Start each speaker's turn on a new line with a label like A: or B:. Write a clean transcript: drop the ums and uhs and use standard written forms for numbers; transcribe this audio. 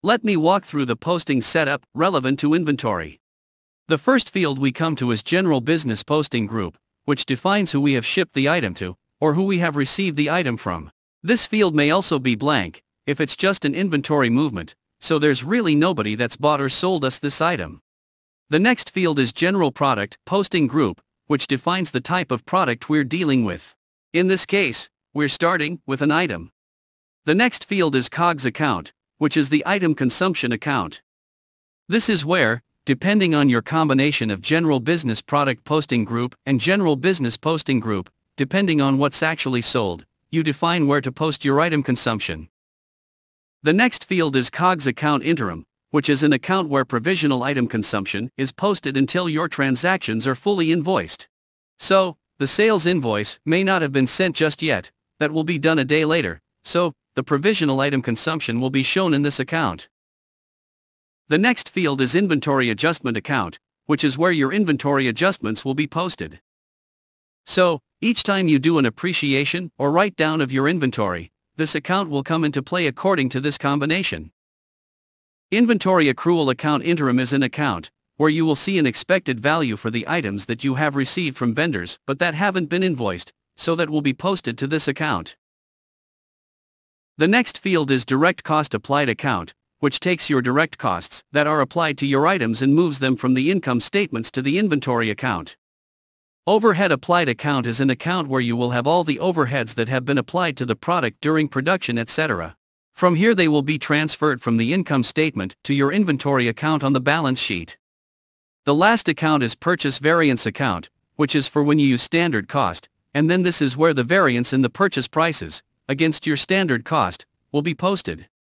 A: Let me walk through the posting setup relevant to inventory. The first field we come to is General Business Posting Group, which defines who we have shipped the item to, or who we have received the item from. This field may also be blank, if it's just an inventory movement, so there's really nobody that's bought or sold us this item. The next field is General Product Posting Group, which defines the type of product we're dealing with. In this case, we're starting with an item. The next field is COGS account, which is the item consumption account. This is where, depending on your combination of General Business Product Posting Group and General Business Posting Group, depending on what's actually sold, you define where to post your item consumption. The next field is COGS account Interim, which is an account where provisional item consumption is posted until your transactions are fully invoiced. So, the sales invoice may not have been sent just yet, that will be done a day later, so, the provisional item consumption will be shown in this account. The next field is Inventory Adjustment account, which is where your inventory adjustments will be posted. So, each time you do an appreciation or write down of your inventory, this account will come into play according to this combination. Inventory Accrual account Interim is an account where you will see an expected value for the items that you have received from vendors but that haven't been invoiced, so that will be posted to this account. The next field is Direct Cost Applied account, which takes your direct costs that are applied to your items and moves them from the income statements to the inventory account. Overhead Applied account is an account where you will have all the overheads that have been applied to the product during production, etc. From here they will be transferred from the income statement to your inventory account on the balance sheet. The last account is Purchase Variance account, which is for when you use standard cost, and then this is where the variance in the purchase prices, against your standard cost, will be posted.